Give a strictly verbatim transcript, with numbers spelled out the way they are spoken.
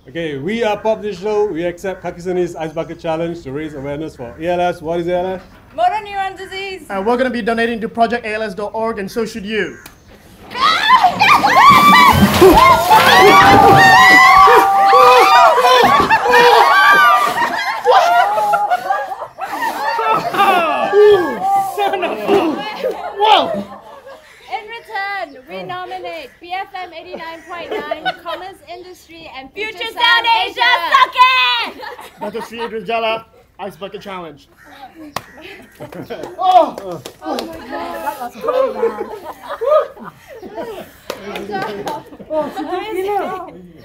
Okay, we are Pop Digital. We accept Kakisani's Ice Bucket Challenge to raise awareness for A L S. What is A L S? Motor neuron disease. And we're going to be donating to project A L S dot org, and so should you. Whoa! In return, we nominate B F M eighty-nine point nine, Commerce Industry, and Future, Future Sound Sound Asia, suck it! Doctor Sri Rajala, Ice Bucket Challenge. Oh! Oh my god, that was very bad. Oh,